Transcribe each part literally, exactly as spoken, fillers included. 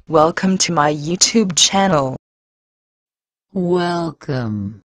Welcome to my YouTube channel. Welcome.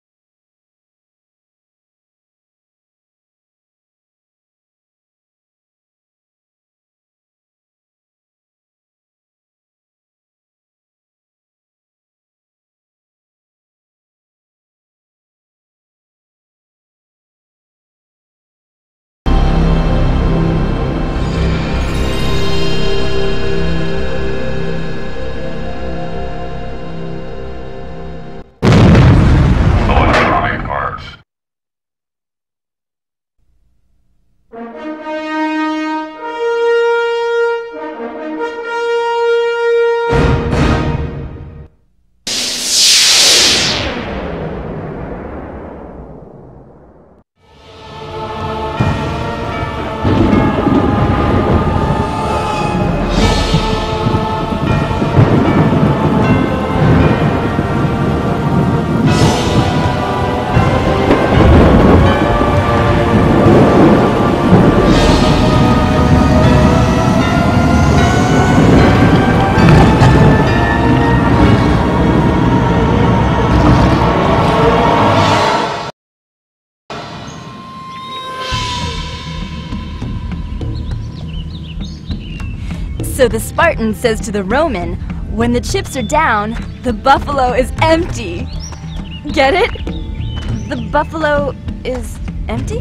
So the Spartan says to the Roman, when the chips are down, the buffalo is empty. Get it? The buffalo is empty?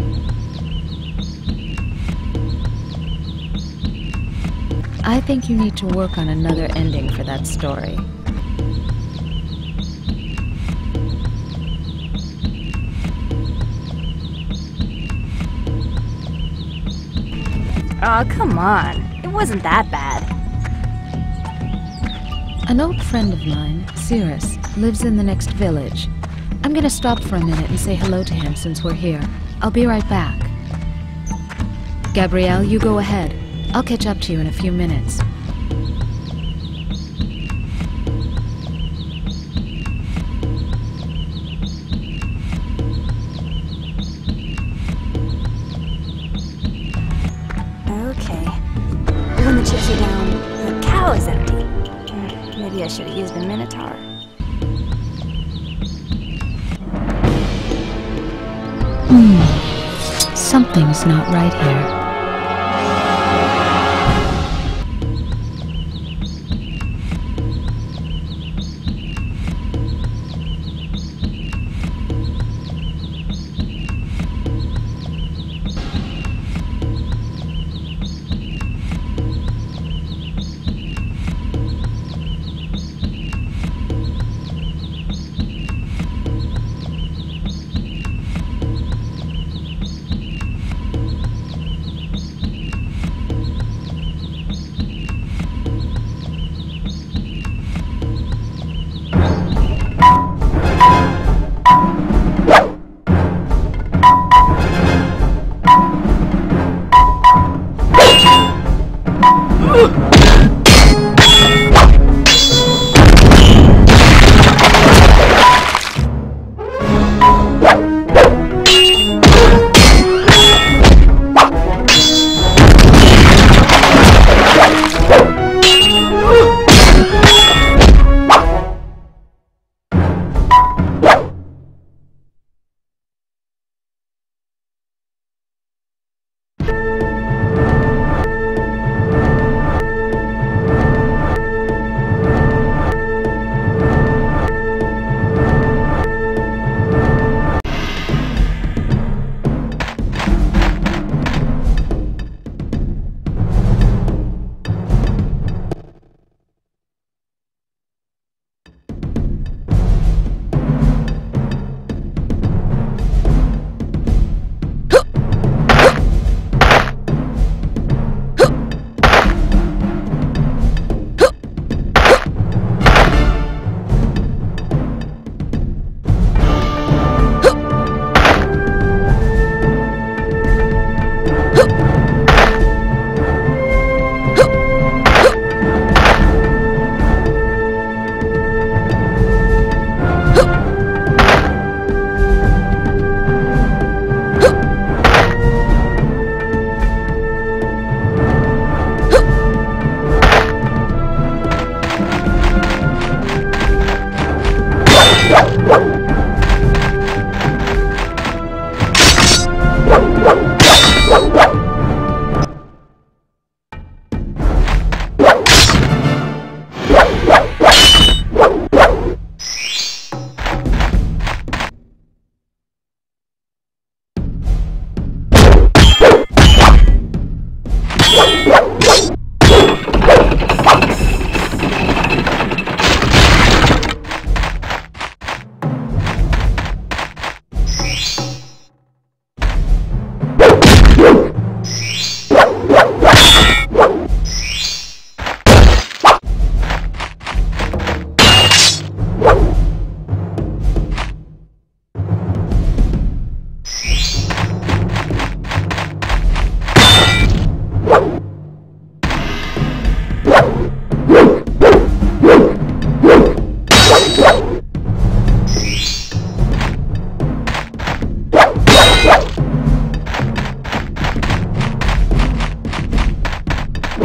I think you need to work on another ending for that story. Aw, come on. It wasn't that bad. An old friend of mine, Cirrus, lives in the next village. I'm gonna stop for a minute and say hello to him since we're here. I'll be right back. Gabrielle, you go ahead. I'll catch up to you in a few minutes. When the chips are down, the cow is empty. Hmm, maybe I should have used a minotaur. Hmm. Something's not right here.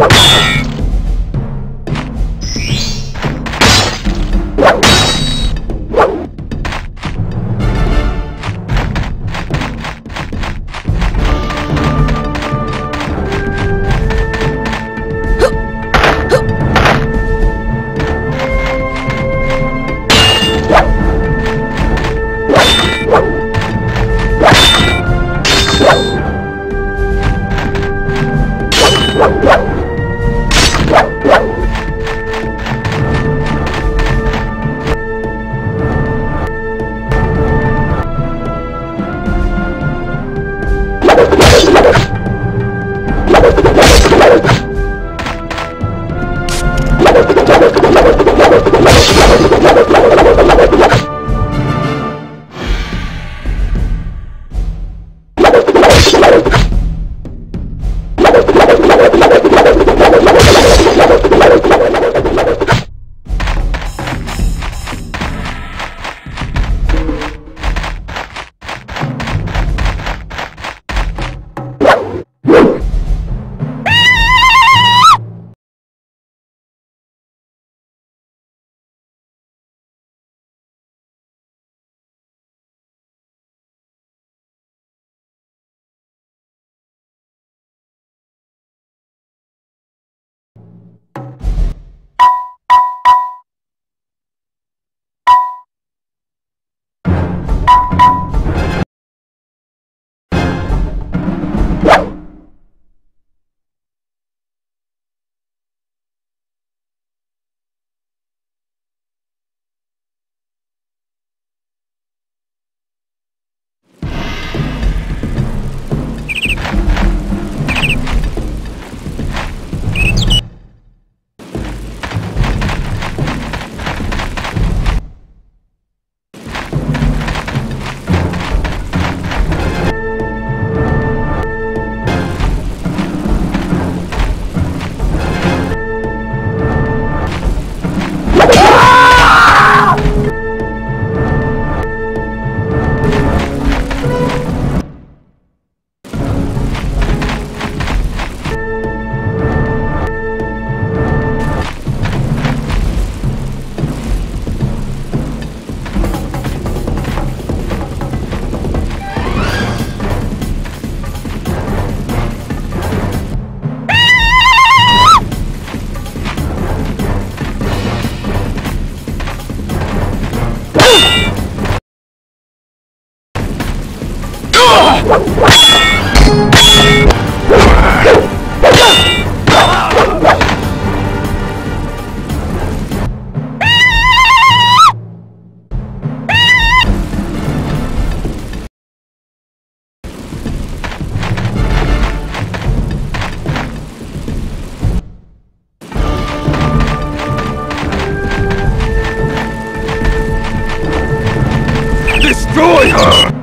Destroy her!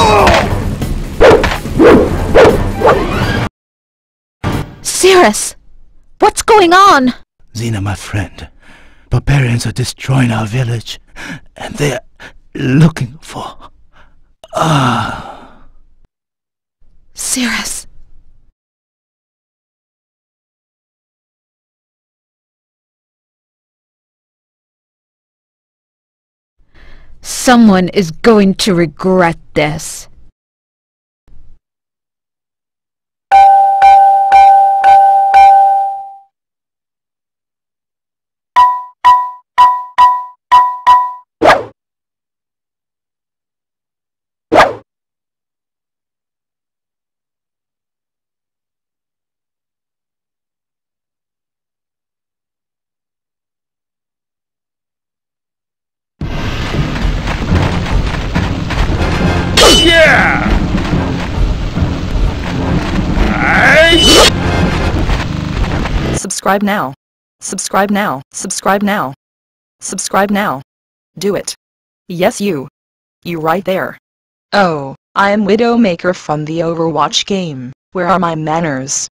Cirrus! What's going on? Xena, my friend, barbarians are destroying our village, and they're looking for... Ah... Cirrus. Someone is going to regret this. Yeah! I... Subscribe now. Subscribe now. Subscribe now. Subscribe now. Do it. Yes, you. You right there. Oh, I am Widowmaker from the Overwatch game. Where are my manners?